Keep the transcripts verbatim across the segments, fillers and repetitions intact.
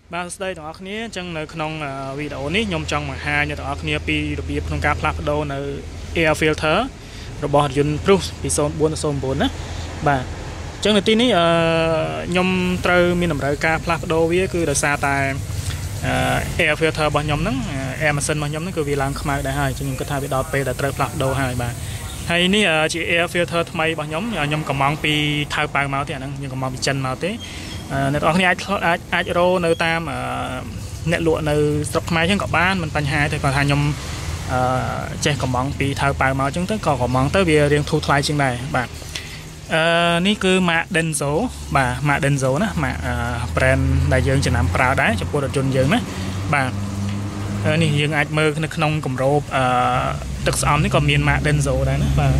Ban đây tụi anh nhé chẳngនៅក្នុងវីដេអូនេះខ្ញុំចង់បង្ហាញដល់អ្នកទាំងអស់គ្នាពីរបៀបក្នុងការផ្លាស់ប្ដូរនៅ air filter របស់រថយន្ត Prius ពី ศูนย์ bốn ដល់ ศูนย์ bốn ណាបាទអញ្ចឹងនៅទីនេះខ្ញុំត្រូវមានតម្រូវការផ្លាស់ប្ដូរវាគឺដោយសារតែ air filter របស់ខ្ញុំហ្នឹង air machine របស់ខ្ញុំហ្នឹងគឺវាឡើងខ្មៅដែរហើយអញ្ចឹងខ្ញុំគិតថាវាដល់ពេលដែលត្រូវផ្លាស់ប្ដូរហើយបាទហើយនេះជា air filter ថ្មីរបស់ខ្ញុំខ្ញុំកំងពីថៅប៉ៅមកទេអាហ្នឹងខ្ញុំកំងពីចិនមកទេអ្នកទាំងអស់គ្នាអាចអាចអាចរកនៅតាមអ្នកលក់នៅស្រុកខ្មែរចឹងក៏បានមិនបញ្ហាទេគាត់ថាខ្ញុំចេះកំងពីថៅប៉ៅមកចឹងទៅក៏កំងទៅវារៀងធូរថ្លៃជាងដែរបាទអឺនេះគឺ Mark Denso បាទ Mark Denso ណា Mark brand ដែលយើងចំណាំប្រើដែរចំពោះរថយន្តយើងណាបាទនេះយើងអាចមើលនៅក្នុងគម្របអឺទឹកស្អំនេះក៏មាន Mark Denso ដែរណាបាទ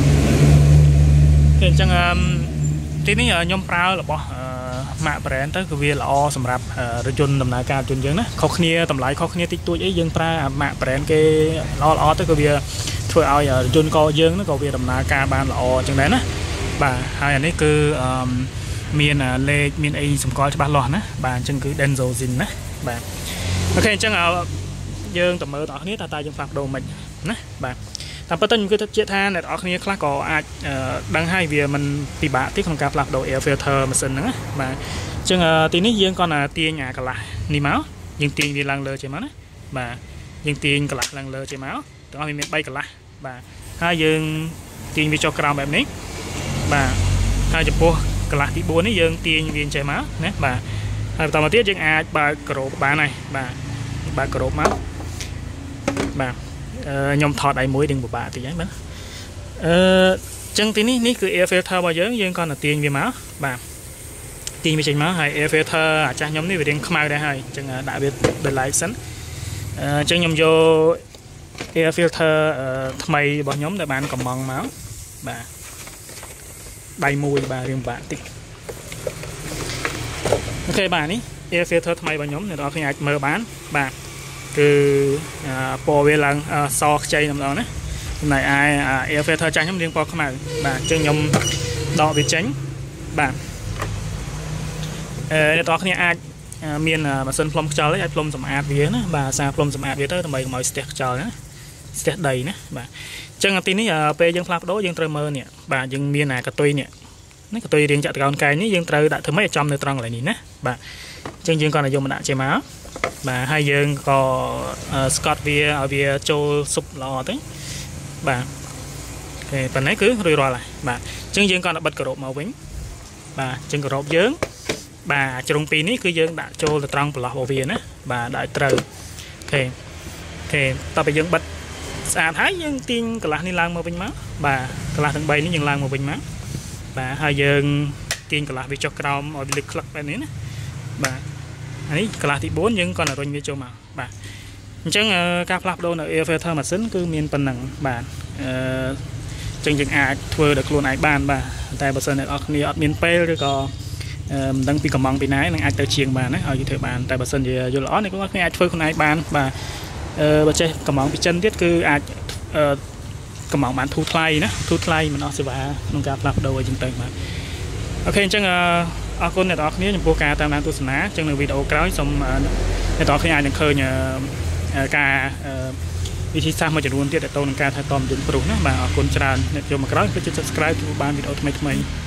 អញ្ចឹងទីនេះខ្ញុំប្រើរបស់Mark brand ទៅគឺវាល្អសម្រាប់រថយន្តដំណើរការរថយន្តយើងណាខុសគ្នាតម្លៃខុសគ្នាតិចតួចអីយើងប្រើ Mark brand គេល្អល្អទៅគឺវាធ្វើឲ្យរថយន្តកយើងក៏វាដំណើរការបានល្អអញ្ចឹងដែរណាបាទហើយអានេះគឺមានលេខមានអីសម្គាល់ច្បាស់លាស់ណាបាទអញ្ចឹងគឺ Denzozin ណាបាទអូខេអញ្ចឹងយើងទៅមើលបងប្អូនតើតើយើងផ្លាស់ប្ដូរមិនណាបាទតាមពិតទៅខ្ញុំគិតថាអ្នកនរគ្នាខ្លះក៏អាចដឹងហើយវាមិនពិបាកទេក្នុងការផ្លាស់ប្ដូរ air filter ម៉ាស៊ីនហ្នឹងណាបាទអញ្ចឹងទីនេះយើងគាត់ទាញអាកន្លះនេះមកយើងទាញវាឡើងលើចេញមកណាបាទយើងទាញកន្លះឡើងលើចេញមកទាំងអស់វាមានបីកន្លះបាទហើយយើងទាញវាចុះក្រោមបែបនេះបាទហើយចំពោះកន្លះទីបួននេះយើងទាញវាចេញមកណាបាទហើយបន្តមកទៀតយើងអាចបើកក្របបានហើយបាទបើកក្របមកបាទខ្ញុំថតដៃមួយនឹងពិបាកតិចហ្នឹងបាទអឺចឹងទីនេះនេះគឺ air filter របស់យើងយើងគាត់ទៅទាញវាមកបាទទាញវាចេញមកហើយ air filter អាចាស់ខ្ញុំនេះវារៀងខ្មៅដែរហើយចឹងដាក់វាដោយឡែកសិនអញ្ចឹងខ្ញុំយក air filter ថ្មីរបស់ខ្ញុំដែលបានកំងមកបាទដៃមួយបាទរៀងពិបាកតិចអូខេបាទនេះ air filter ថ្មីរបស់ខ្ញុំអ្នកនរគ្នាអាចមើលបានបាទគឺពណ៌វាឡើងសខ្ចីម្ដងណាចំណែកឯ air filter ចាស់ខ្ញុំរៀងពណ៌ខ្មៅបាទអញ្ចឹងខ្ញុំដកវាចេញបាទអឺអ្នកនរគ្នាអាចមានម៉ាស៊ីនផ្លុំខ្យល់អាចផ្លុំសម្អាតវាណាបាទសារផ្លុំសម្អាតវាទៅដើម្បីកុំឲ្យស្ទះខ្យល់ណាស្ទះដីណាបាទអញ្ចឹងទីនេះពេលយើងផ្លាស់ប្ដូរយើងត្រូវមើលនេះបាទយើងមានអាកតុយនេះនេះកតុយរៀងចាក់តកោនកែងនេះយើងត្រូវដាក់ធ្វើម៉េចឲ្យចំនៅត្រង់កន្លែងនេះណាបាទអញ្ចឹងយើងគាត់ឲ្យយកមកដាក់ចេញមកបាទហើយយើងក៏ស្កត់វាឲ្យវាចូលស៊ុបល្អទៅបាទអូខេប៉ុណ្ណេះគឺរួចរាល់ហើយបាទអញ្ចឹងយើងក៏បិទការូបមកវិញបាទអញ្ចឹងការូបយើងបាទជ្រុងពីរនេះគឺយើងដាក់ចូលទៅត្រង់ប្រឡោះរបស់វាណាបាទដាក់ត្រូវអូខេអូខេតោះពេលយើងបិទស្អាតហើយយើងទាញកន្លះនេះឡើងមកវិញមកបាទកន្លះទាំងបីនេះយើងឡើងមកវិញមកបាទហើយយើងទាញកន្លះវាចុះក្រោមឲ្យវាលឹកក្លឹកបែបនេះណាបាទនេះកន្លះទីបួនយើងគាត់រុញវាចូលមកបាទអញ្ចឹងការផ្លាស់ប្ដូរនៅ air filter ម៉ាស៊ីនគឺមានប៉ុណ្ណឹងបាទអឺអញ្ចឹងយើងអាចធ្វើដោយខ្លួនឯងបានបាទតែបើសិនអ្នកនរគ្នាអត់មានពេលឬក៏មិនដឹងពីកំងពីណានឹងអាចទៅជាងបានណាឲ្យយើងធ្វើបានតែបើសិនជាយល់ល្អអ្នកនរគ្នាអាចធ្វើខ្លួនឯងបានបាទអឺបើចេះកំងពីចិនទៀតគឺអាចអឺកំងបានធូរថ្លៃណាធូរថ្លៃមិនអស់សេវាក្នុងការផ្លាស់ប្ដូរអីចឹងទៅបាទអូខេអញ្ចឹងអរគុណអ្នកនរគ្នាចំពោះការតាមដានទស្សនាអញ្ចឹងនៅវីដេអូក្រោយសូមអ្នកនរគ្នាអាចនឹងឃើញការវិធីសាស្ត្រមួយចំនួនទៀតទៅនឹងការថែទាំយន្តព្រុសណាបាទអរគុណច្រើនអ្នកចូលមកក្រោយគឺជួយ Subscribe ជួយបានវីដេអូថ្មីៗ